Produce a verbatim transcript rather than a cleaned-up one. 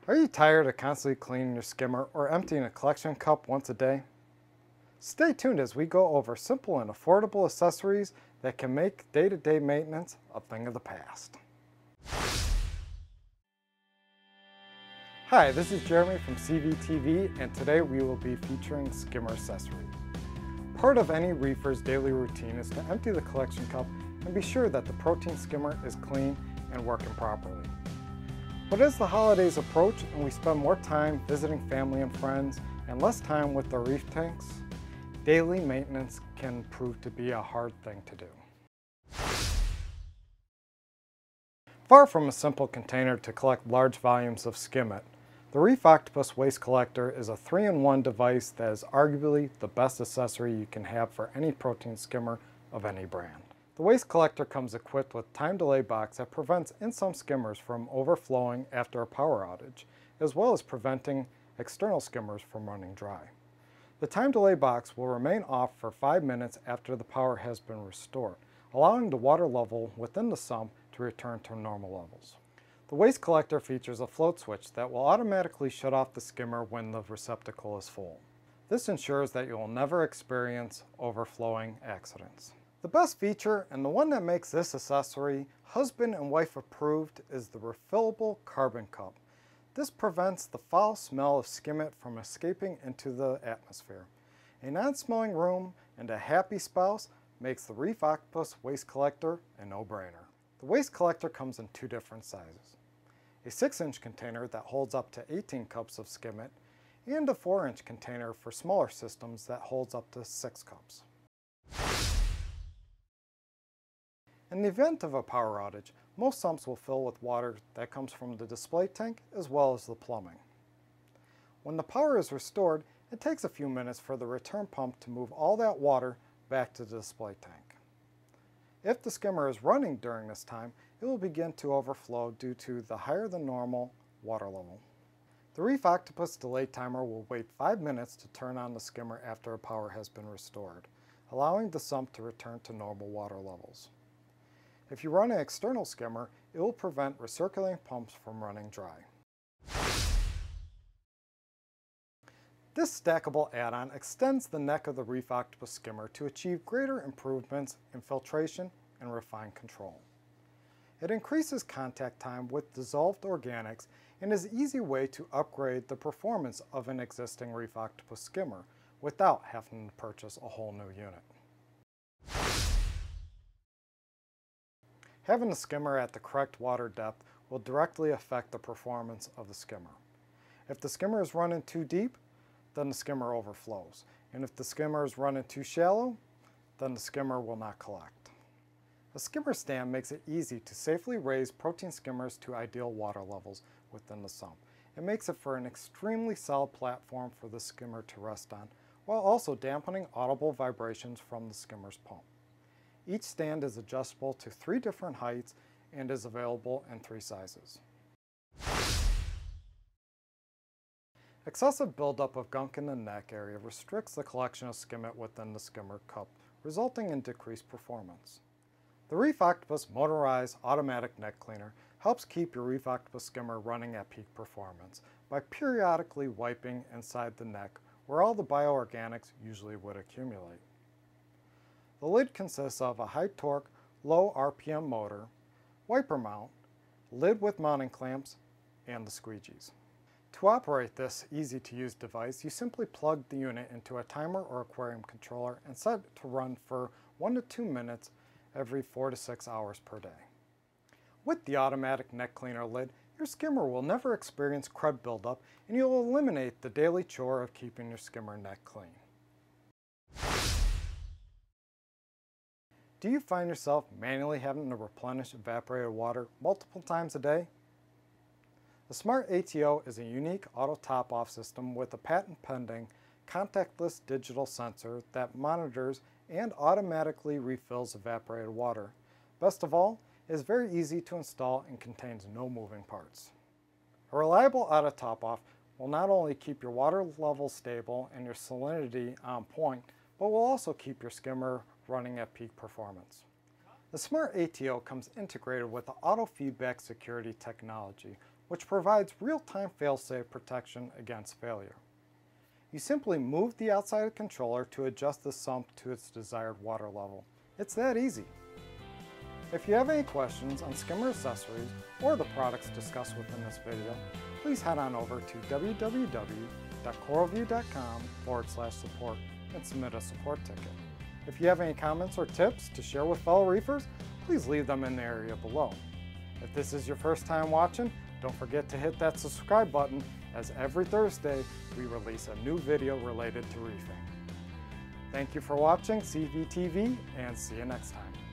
Are you tired of constantly cleaning your skimmer or emptying a collection cup once a day? Stay tuned as we go over simple and affordable accessories that can make day-to-day maintenance a thing of the past. Hi, this is Jeremy from C V T V, and today we will be featuring Skimmer Accessories. Part of any reefer's daily routine is to empty the collection cup and be sure that the protein skimmer is clean and working properly. But as the holidays approach and we spend more time visiting family and friends and less time with the reef tanks, daily maintenance can prove to be a hard thing to do. Far from a simple container to collect large volumes of skimmet, the Reef Octopus Waste Collector is a three in one device that is arguably the best accessory you can have for any protein skimmer of any brand. The waste collector comes equipped with time delay box that prevents in-sum skimmers from overflowing after a power outage, as well as preventing external skimmers from running dry. The time delay box will remain off for five minutes after the power has been restored, allowing the water level within the sump to return to normal levels. The waste collector features a float switch that will automatically shut off the skimmer when the receptacle is full. This ensures that you will never experience overflowing accidents. The best feature, and the one that makes this accessory husband and wife approved, is the refillable carbon cup. This prevents the foul smell of skimmet from escaping into the atmosphere. A non-smelling room and a happy spouse makes the Reef Octopus Waste Collector a no-brainer. The waste collector comes in two different sizes. A six inch container that holds up to eighteen cups of skimmet, and a four inch container for smaller systems that holds up to six cups. In the event of a power outage, most sumps will fill with water that comes from the display tank as well as the plumbing. When the power is restored, it takes a few minutes for the return pump to move all that water back to the display tank. If the skimmer is running during this time, it will begin to overflow due to the higher than normal water level. The Reef Octopus delay timer will wait five minutes to turn on the skimmer after a power has been restored, allowing the sump to return to normal water levels. If you run an external skimmer, it will prevent recirculating pumps from running dry. This stackable add-on extends the neck of the Reef Octopus skimmer to achieve greater improvements in filtration and refined control. It increases contact time with dissolved organics and is an easy way to upgrade the performance of an existing Reef Octopus skimmer without having to purchase a whole new unit. Having the skimmer at the correct water depth will directly affect the performance of the skimmer. If the skimmer is running too deep, then the skimmer overflows. And if the skimmer is running too shallow, then the skimmer will not collect. A skimmer stand makes it easy to safely raise protein skimmers to ideal water levels within the sump. It makes it for an extremely solid platform for the skimmer to rest on, while also dampening audible vibrations from the skimmer's pump. Each stand is adjustable to three different heights and is available in three sizes. Excessive buildup of gunk in the neck area restricts the collection of skimmet within the skimmer cup, resulting in decreased performance. The Reef Octopus Motorized Automatic Neck Cleaner helps keep your Reef Octopus skimmer running at peak performance by periodically wiping inside the neck where all the bioorganics usually would accumulate. The lid consists of a high torque, low R P M motor, wiper mount, lid with mounting clamps, and the squeegees. To operate this easy-to-use device, you simply plug the unit into a timer or aquarium controller and set it to run for one to two minutes every four to six hours per day. With the automatic neck cleaner lid, your skimmer will never experience crud buildup, and you'll eliminate the daily chore of keeping your skimmer neck clean. Do you find yourself manually having to replenish evaporated water multiple times a day? The Smart A T O is a unique auto top-off system with a patent-pending contactless digital sensor that monitors and automatically refills evaporated water. Best of all, it is very easy to install and contains no moving parts. A reliable auto top-off will not only keep your water level stable and your salinity on point, but will also keep your skimmer running at peak performance. The Smart A T O comes integrated with the auto feedback security technology, which provides real-time fail-safe protection against failure. You simply move the outside controller to adjust the sump to its desired water level. It's that easy. If you have any questions on Skimmer Accessories or the products discussed within this video, please head on over to w w w dot coral vue dot com forward slash support and submit a support ticket. If you have any comments or tips to share with fellow reefers, please leave them in the area below. If this is your first time watching, don't forget to hit that subscribe button, as every Thursday we release a new video related to reefing. Thank you for watching C V T V, and see you next time.